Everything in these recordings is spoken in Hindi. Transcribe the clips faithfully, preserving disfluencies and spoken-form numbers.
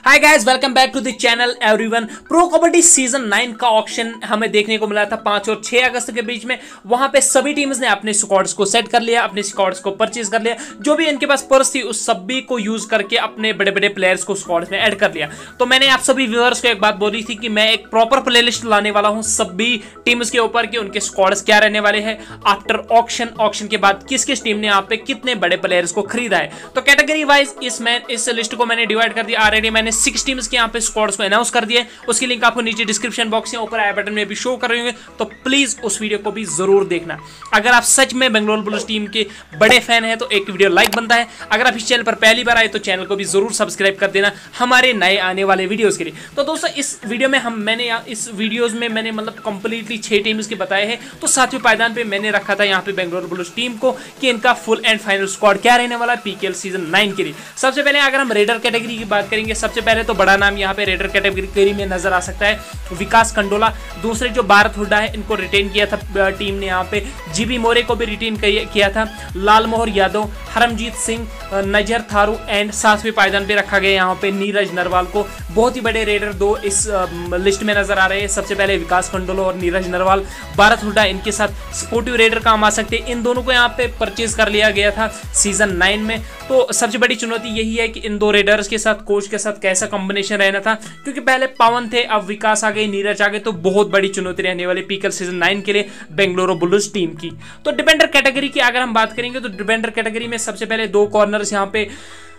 Hi guys, welcome back to the channel everyone. Pro kabaddi season nine का ऑक्शन हमें देखने को मिला था पांच और छह अगस्त के बीच में। वहां पे सभी टीम्स ने अपने स्क्वाड्स को सेट कर लिया, अपने स्क्वाड्स को परचेज कर लिया, जो भी इनके पास पर्स थी उस सभी को यूज करके अपने बड़े बड़े प्लेयर्स को स्क्वाड्स में ऐड कर लिया। तो मैंने आप सभी व्यूअर्स को एक बात बोली थी कि मैं एक प्रॉपर प्लेलिस्ट लाने वाला हूं सभी टीम्स के ऊपर कि उनके स्क्वाड्स क्या रहने वाले हैं आफ्टर ऑक्शन। ऑक्शन के बाद किस किस टीम ने यहाँ पे कितने बड़े प्लेयर्स को खरीदा है। तो कैटेगरी वाइज इस मैं इस लिस्ट को मैंने डिवाइड कर दिया। ऑलरेडी मैंने सिक्स टीम्स के यहाँ पे स्क्वाड्स को अनाउंस कर दिया। उसकी लिंक आपको नीचे डिस्क्रिप्शन बॉक्स या ऊपर आई बटन में भी शो कर रहे होंगे, तो प्लीज उस वीडियो को भी जरूर देखना। अगर आप सच में बेंगलुरु बुल्स टीम के बड़े फैन हैं तो एक वीडियो लाइक बनता है। अगर आप इस चैनल पर पहली बार आए तो चैनल को भी जरूर सब्सक्राइब कर देना हमारे नए आने वाले वीडियोस के लिए। तो दोस्तों इस वीडियो में हम मैंने इस वीडियोस में मैंने मतलब कंप्लीटली छह टीम्स के बताए हैं। तो सातवें पायदान पे मैंने रखा था यहाँ पे बेंगलुरु बुल्स टीम को कि इनका फुल एंड फाइनल स्क्वाड क्या रहने वाला है पीकेएल सीजन नाइन के लिए। सबसे पहले अगर हम रेडर कैटेगरी की बात करेंगे, सबसे पहले तो बड़ा नाम यहाँ पे रेडर कैटेगरी में नजर आ सकता है विकास खंडोला। दूसरे जो भारत हुड्डा है इनको रिटेन किया था टीम ने, यहाँ पे जीबी मोरे को भी रिटेन किया था, लाल मोहर यादव, हरमजीत सिंह, नजर थारू एंड सातवें पायदान पे रखा गया यहाँ पे नीरज नरवाल को। बहुत ही बड़े रेडर दो इस लिस्ट में नजर आ रहे हैं। सबसे पहले विकास खंडोला और नीरज नरवाल, भारत हुड्डा इनके साथ स्पोर्टिव रेडर काम आ सकते हैं। इन दोनों को यहाँ पे परचेज कर लिया गया था सीजन नाइन में। तो सबसे बड़ी चुनौती यही है कि इन दो रेडर्स के साथ कोच के साथ कैसा कॉम्बिनेशन रहना था, क्योंकि पहले पवन थे, अब विकास आ गए, नीरज आ गए, तो बहुत बड़ी चुनौती रहने वाली पीकेएल सीजन नाइन के लिए बेंगलुरु बुल्स टीम की। तो डिफेंडर कैटेगरी की अगर हम बात करेंगे तो डिफेंडर कैटेगरी में सबसे पहले दो कॉर्नर्स यहाँ पे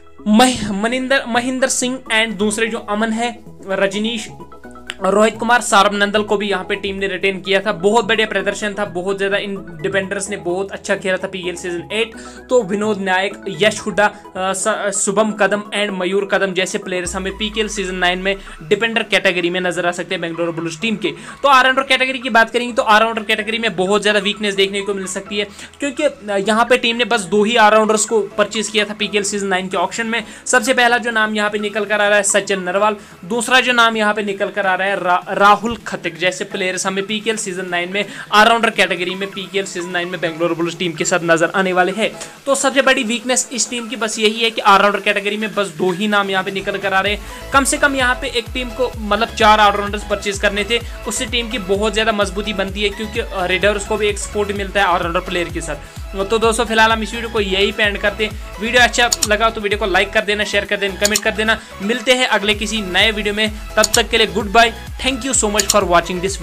मनिंदर महेंद्र सिंह एंड दूसरे जो अमन है रजनीश, रोहित कुमार, सौरभ नंदल को भी यहाँ पे टीम ने रिटेन किया था। बहुत बढ़िया प्रदर्शन था, बहुत ज्यादा इन डिफेंडर्स ने बहुत अच्छा खेला था पीकेएल सीजन एट। तो विनोद नायक, यश हुड्डा, शुभम कदम एंड मयूर कदम जैसे प्लेयर्स हमें पीकेएल सीजन नाइन में डिफेंडर कैटेगरी में नजर आ सकते हैं बेंगलुरु बुल्स टीम के। तो ऑलराउंडर कैटेगरी की बात करेंगे तो ऑलराउंडर कैटेगरी में बहुत ज्यादा वीकनेस देखने को मिल सकती है, क्योंकि यहाँ पे टीम ने बस दो ही ऑलराउंडर्स को परचेज किया था पीकेएल सीजन नाइन के ऑक्शन में। सबसे पहला जो नाम यहाँ पे निकल कर आ रहा है सचिन नरवाल, दूसरा जो नाम यहाँ पे निकल कर आ रहा है रा, राहुल खतिक जैसे प्लेयर्स हमें पीकेएल सीजन नाइन में ऑलराउंडर कैटेगरी में पीकेएल सीजन नाइन में बेंगलुरु बुल्स टीम के साथ नजर आने वाले हैं। तो सबसे बड़ी वीकनेस इस टीम की बस यही है कि ऑलराउंडर कैटेगरी में बस दो ही नाम यहाँ पे निकल कर आ रहे हैं। कम से कम यहाँ पे एक टीम को मतलब चार ऑलराउंडर्स परचेज करने थे, उससे टीम की बहुत ज्यादा मजबूती बनती है, क्योंकि रेडर्स को भी एक सपोर्ट मिलता है ऑलराउंडर प्लेयर के साथ। तो दोस्तों फिलहाल हम इस वीडियो को यही पे एंड करते हैं। वीडियो अच्छा लगा तो वीडियो को लाइक कर देना, शेयर कर देना, कमेंट कर देना। मिलते हैं अगले किसी नए वीडियो में, तब तक के लिए good bye. Thank you so much for watching this.